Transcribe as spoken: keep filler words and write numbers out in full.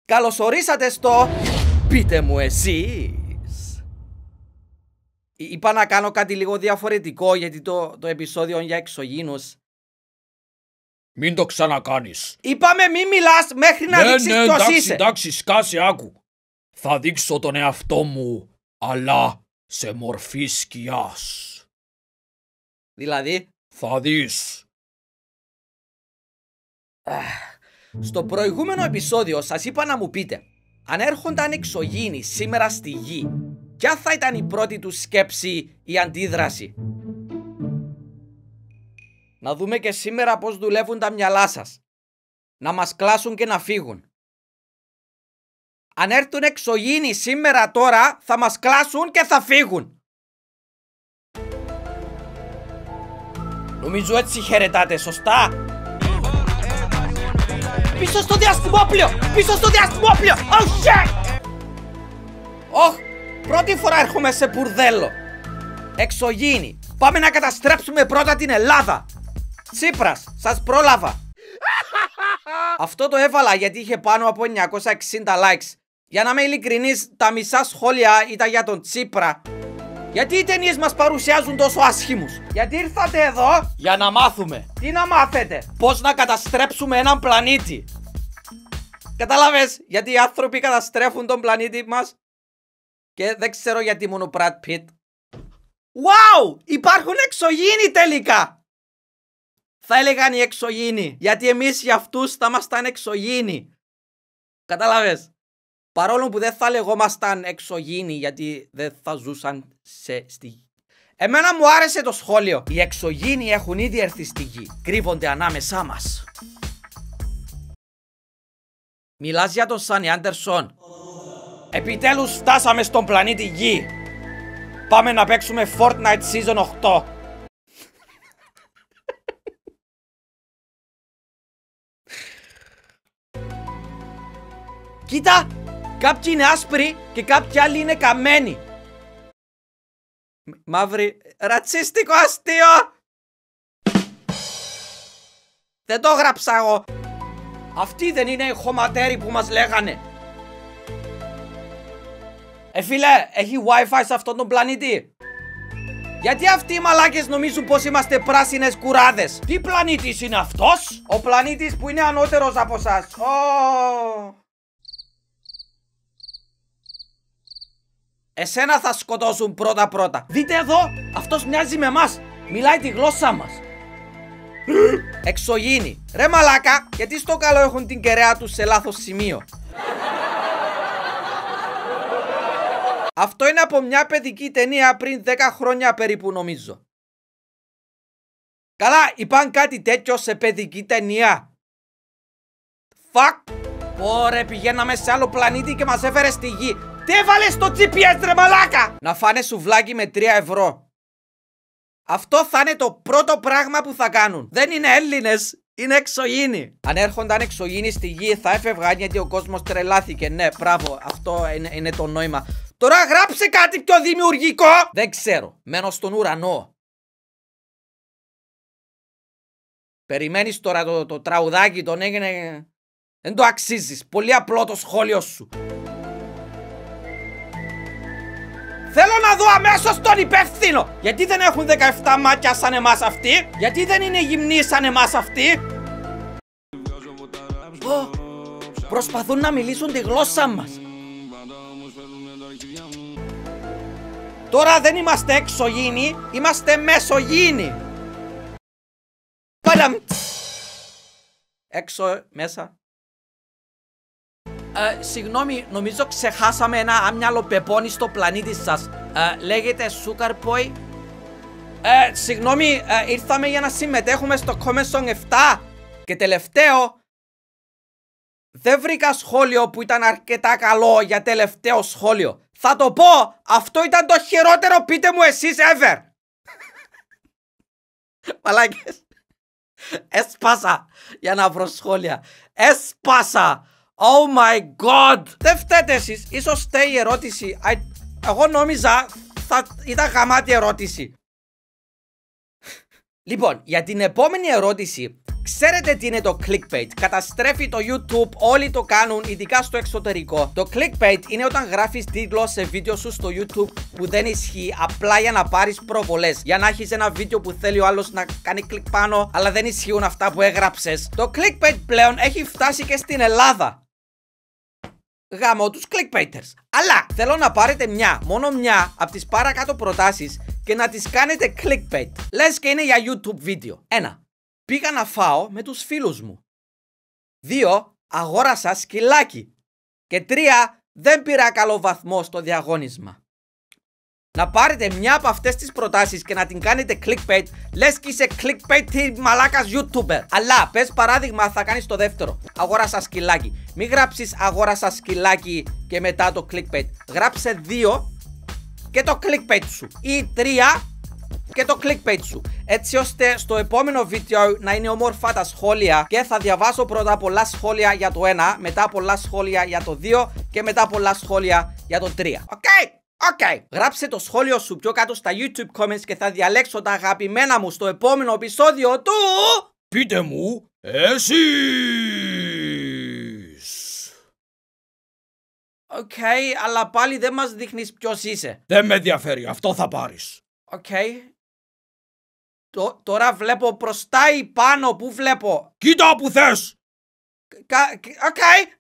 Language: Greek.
Καλωσορίσατε στο Πείτε μου εσείς. Είπα να κάνω κάτι λίγο διαφορετικό γιατί το, το επεισόδιο για εξωγήινους. Μην το ξανακάνεις. Είπαμε μη μιλάς μέχρι να ναι, δείξεις ναι, ποιος εντάξει, είσαι. εντάξει, σκάσε, άκου. Θα δείξω τον εαυτό μου, αλλά σε μορφή σκιάς. Δηλαδή, θα δεις. Στο προηγούμενο επεισόδιο σας είπα να μου πείτε, αν έρχονταν εξωγήινοι σήμερα στη γη, ποια θα ήταν η πρώτη τους σκέψη ή αντίδραση. Να δούμε και σήμερα πώς δουλεύουν τα μυαλά σας. Να μας κλάσουν και να φύγουν. Αν έρθουν εξωγήινοι σήμερα τώρα, θα μας κλάσουν και θα φύγουν. Νομίζω έτσι χαιρετάτε, σωστά? Πίσω στο διαστημόπλιο! Πίσω στο διαστημόπλιο! Oh shit! Ωχ, πρώτη φορά έρχομαι σε μπουρδέλο. Εξωγήινοι. Πάμε να καταστρέψουμε πρώτα την Ελλάδα. Τσίπρας, σας πρόλαβα. Αυτό το έβαλα γιατί είχε πάνω από εννιακόσια εξήντα likes. Για να είμαι ειλικρινής, τα μισά σχόλια ήταν για τον Τσίπρα. Γιατί οι ταινίες μας παρουσιάζουν τόσο άσχημους? Γιατί ήρθατε εδώ? Για να μάθουμε. Τι να μάθετε? Πώς να καταστρέψουμε έναν πλανήτη. Κατάλαβες? Γιατί οι άνθρωποι καταστρέφουν τον πλανήτη μας. Και δεν ξέρω γιατί μόνο Brad Pitt. Wow! Υπάρχουν εξωγήινοι τελικά! Θα έλεγαν οι εξωγήινοι. Γιατί εμείς για αυτούς θα ήμασταν εξωγήινοι. Κατάλαβες? Παρόλο που δεν θα λεγόμασταν εξωγήινοι γιατί δεν θα ζούσαν σε, στη γη. Εμένα μου άρεσε το σχόλιο. Οι εξωγήινοι έχουν ήδη έρθει στη γη. Κρύβονται ανάμεσά μας. Μιλάς για τον Σάνι Άντερσον. Επιτέλους φτάσαμε στον πλανήτη Γη. Πάμε να παίξουμε Fortnite Season οκτώ. Κοίτα! Κάποιοι είναι άσπροι και κάποιοι άλλοι είναι καμένοι. Μαύρη. Ρατσίστικο αστείο! Δεν το γράψα εγώ. Αυτοί δεν είναι οι χωματέροι που μας λέγανε. Ε φίλε, έχει Wi-Fi σε αυτόν τον πλανήτη? Γιατί αυτοί οι μαλάκες νομίζουν πως είμαστε πράσινες κουράδες? Τι πλανήτης είναι αυτός? Ο πλανήτης που είναι ανώτερος από σας. Oh. Εσένα θα σκοτώσουν πρώτα πρώτα. Δείτε εδώ, αυτός μοιάζει με εμάς. Μιλάει τη γλώσσα μας. Εξωγήινοι. Ρε μαλάκα, γιατί στο καλό έχουν την κεραία τους σε λάθος σημείο? Αυτό είναι από μια παιδική ταινία πριν δέκα χρόνια περίπου νομίζω. Καλά, είπαν κάτι τέτοιο σε παιδική ταινία? Fuck. Ωραία, πηγαίναμε σε άλλο πλανήτη και μας έφερε στη γη. Τι έβαλες στο τζι πι ες ρε μαλάκα? Να φάνε σουβλάκι με τρία ευρώ. Αυτό θα είναι το πρώτο πράγμα που θα κάνουν. Δεν είναι Έλληνες, είναι εξωγήινοι. Αν έρχονταν εξωγήινοι στη γη θα έφευγαν γιατί ο κόσμος τρελάθηκε. Ναι, μπράβο, αυτό είναι, είναι το νόημα. Τώρα γράψε κάτι πιο δημιουργικό. Δεν ξέρω, μένω στον ουρανό. Περιμένεις τώρα το, το τραγουδάκι, τον έγινε... Δεν το αξίζεις, πολύ απλό το σχόλιο σου. Θέλω να δω αμέσως τον υπεύθυνο. Γιατί δεν έχουν δεκαεπτά μάτια σαν εμάς αυτοί? Γιατί δεν είναι γυμνοί σαν εμάς αυτοί? Oh, προσπαθούν να μιλήσουν τη γλώσσα μας. Τώρα δεν είμαστε εξωγήινοι, είμαστε μεσογήινοι. Παραμ. Έξω, μέσα. Ε, συγγνώμη, νομίζω ξεχάσαμε ένα άμυαλο πεπόνι στο πλανήτη σας. Ε, λέγεται Sugar Boy. Ε, συγγνώμη, ε, ήρθαμε για να συμμετέχουμε στο Comment Song επτά. Και τελευταίο, δεν βρήκα σχόλιο που ήταν αρκετά καλό για τελευταίο σχόλιο. Θα το πω, αυτό ήταν το χειρότερο πείτε μου εσείς ever. Μαλάκες. Έσπασα για να βρω σχόλια. Έσπασα. Oh my god! Δεν φταίτε εσείς, ίσως φταίει η ερώτηση. Εγώ νόμιζα θα ήταν γαμάτη ερώτηση. Λοιπόν, για την επόμενη ερώτηση Ξέρετε τι είναι το clickbait? Καταστρέφει το YouTube, όλοι το κάνουν, ειδικά στο εξωτερικό. Το clickbait είναι όταν γράφεις τίτλο σε βίντεο σου στο YouTube που δεν ισχύει, απλά για να πάρεις προβολές. Για να έχεις ένα βίντεο που θέλει ο άλλος να κάνει κλικ πάνω, αλλά δεν ισχύουν αυτά που έγραψες. Το clickbait πλέον έχει φτάσει και στην Ελλάδα. Γάμο τους clickbaiters. Αλλά θέλω να πάρετε μια, μόνο μια από τις παρακάτω προτάσεις και να τις κάνετε clickbait. Λες και είναι για YouTube βίντεο. Ένα. Πήγα να φάω με τους φίλους μου. Δύο. Αγόρασα σκυλάκι. Και τρία. Δεν πήρα καλό βαθμό στο διαγώνισμα. Να πάρετε μια από αυτές τις προτάσεις και να την κάνετε clickbait, λες και είσαι clickbait μαλάκας YouTuber. Αλλά πες παράδειγμα, θα κάνεις το δεύτερο. Αγόρασα σκυλάκι. Μην γράψεις αγόρασα σκυλάκι και μετά το clickbait. Γράψε δύο και το clickbait σου. Ή τρία και το clickbait σου. Έτσι ώστε στο επόμενο βίντεο να είναι όμορφα τα σχόλια και θα διαβάσω πρώτα πολλά σχόλια για το ένα, μετά πολλά σχόλια για το δύο και μετά πολλά σχόλια για το τρία. Οκ! Okay? Οκ, okay. Γράψε το σχόλιο σου πιο κάτω στα YouTube comments και θα διαλέξω τα αγαπημένα μου στο επόμενο επεισόδιο του... Πείτε μου εσείς. Οκ, okay, αλλά πάλι δεν μας δείχνεις ποιος είσαι. Δεν με ενδιαφέρει, αυτό θα πάρεις. Οκ. Okay. Τώρα βλέπω μπροστά ή πάνω, πού βλέπω? Κοίτα που θες. Οκ. Okay.